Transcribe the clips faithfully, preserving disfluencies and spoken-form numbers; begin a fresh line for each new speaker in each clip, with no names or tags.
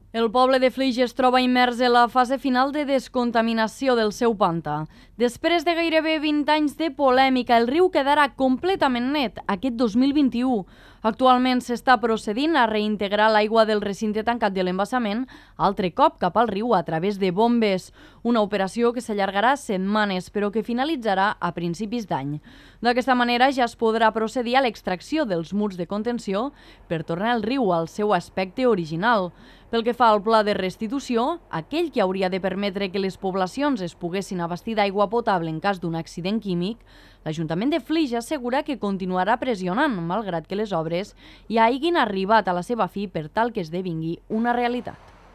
El poble de Flix es troba immers en la fase final de descontaminació del seu pantà. Després de gairebé vint anys de polèmica, el riu quedarà completament net aquest dos mil vint-i-u. Actualment s'està procedint a reintegrar l'aigua del recinte tancat de l'embassament altre cop cap al riu a través de bombes. Una operació que s'allargarà setmanes, però que finalitzarà a principis d'any. D'aquesta manera ja es podrà procedir a l'extracció dels murs de contenció per tornar el riu al seu aspecte original. Pel que fa al pla de restitució, aquell que hauria de permetre que les poblacions es poguessin abastir d'aigua potable en cas d'un accident químic, l'Ajuntament de Flix assegura que continuarà pressionant, malgrat que les obres ja hagin arribat a la seva fi per tal que esdevingui una realitat.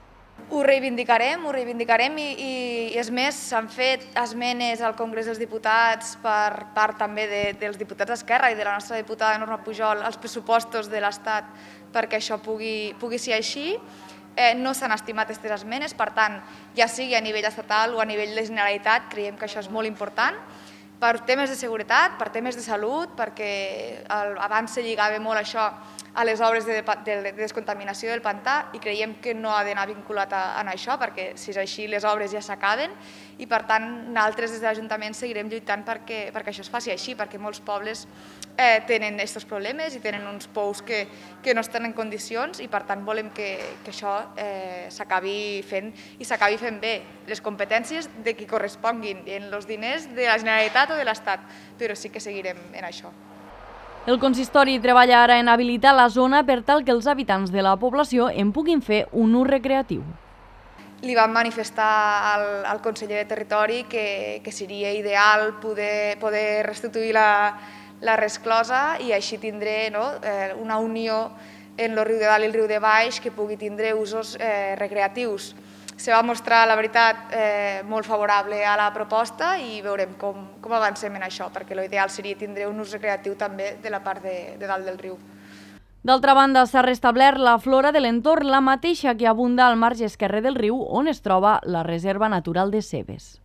Ho reivindicarem, ho reivindicarem i, i, i és més, s'han fet esmenes al Congrés dels Diputats per part també de, dels diputats d'Esquerra i de la nostra diputada Norma Pujol als pressupostos de l'Estat perquè això pugui, pugui ser així. Eh, no s'han estimat aquestes esmenes, per tant, ja sigui a nivell estatal o a nivell de Generalitat, creiem que això és molt important per temes de seguretat, per temes de salut, perquè el, abans se lligava molt això a les obres de, de, de descontaminació del pantà i creiem que no ha d'anar vinculat a, a això, perquè si és així les obres ja s'acaben i per tant nosaltres des de l'Ajuntament seguirem lluitant perquè, perquè això es faci així, perquè molts pobles eh, tenen aquests problemes i tenen uns pous que, que no estan en condicions i per tant volem que, que això eh, s'acabi fent i s'acabi fent bé. Les competències de qui corresponguin en els diners de la Generalitat o de l'Estat, però sí que seguirem en això.
El consistori treballa ara en habilitar la zona per tal que els habitants de la població en puguin fer un ús recreatiu.
Li vam manifestar al, al conseller de Territori que, que seria ideal poder, poder restituir la, la resclosa i així tindré no, eh, una unió en el riu de dalt i el riu de baix que pugui tindre usos eh, recreatius. Se va mostrar, la veritat, eh, molt favorable a la proposta i veurem com, com avancem en això, perquè l'ideal seria tindre un ús recreatiu també de la part de, de dalt del riu.
D'altra banda, s'ha restablert la flora de l'entorn, la mateixa que abunda al marge esquerre del riu, on es troba la Reserva Natural de Cebes.